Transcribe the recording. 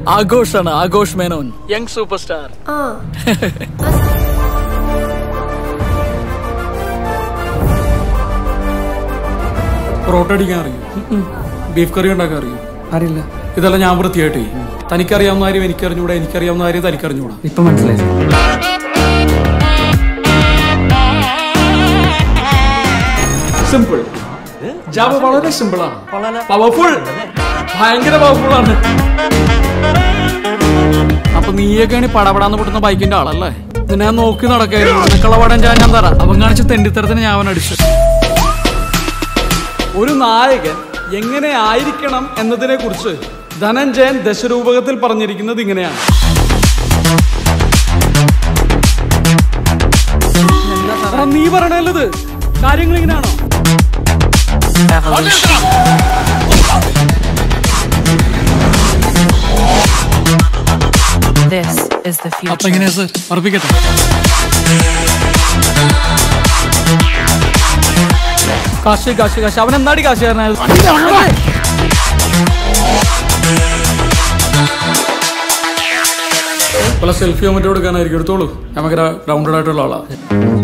ആഘോഷാണ്, Aghosh Menon, young super star. Parotta അടിക്കാൻ അറിയും, beef കറി ഉണ്ടാക്കാൻ അറിയും. അറിയില്ല. ഇതെല്ലാം ഞാൻ വൃത്തിയായിട്ടേ. തനിക്കറിയാവുന്ന കാര്യം എനിക്കറിഞ്ഞൂടാ, എനിക്കറിയാവുന്ന കാര്യം തനിക്കറിഞ്ഞൂടാ. ഇപ്പൊ മനസ്സിലായി. സിമ്പിൾ. ജാവ വളരെ സിമ്പിൾ ആണ്, പവർഫുൾ, ഭയങ്കര പവർഫുൾ ആണ്. അപ്പൊ നീയൊക്കെയാണ് പടപടാന്ന് പൊട്ടുന്ന ബൈക്കിന്റെ ആളല്ലേ? നിന്നെ ഞാൻ നോക്കി നടക്കായിരുന്നു. നിനക്കുള്ള പടം ഞാൻ തരാം. അവൻ കാണിച്ച തെണ്ടിത്തരത്തിന് ഞാൻ അവൻ അടിച്ചു. ഒരു നായകൻ എങ്ങനെ ആയിരിക്കണം എന്നതിനെ കുറിച്ച് ധനഞ്ജയൻ ദശരൂപകത്തിൽ പറഞ്ഞിരിക്കുന്നത് ഇങ്ങനെയാണ്. നീ പറയണല്ലത് കാര്യങ്ങൾ ഇങ്ങനെയാണോ? അപ്പൊ എങ്ങനെയാ സർ ഉറപ്പിക്കട്ടെ? കാശ് കാശ് കാശ്. അവൻ എന്താടി കാശുകാരനായത്? സെൽഫി മറ്റോ എടുക്കാനായിരിക്കും. എടുത്തോളൂ. നമുക്ക് ഗ്രൗണ്ടഡ് ആയിട്ടുള്ള ആളാ.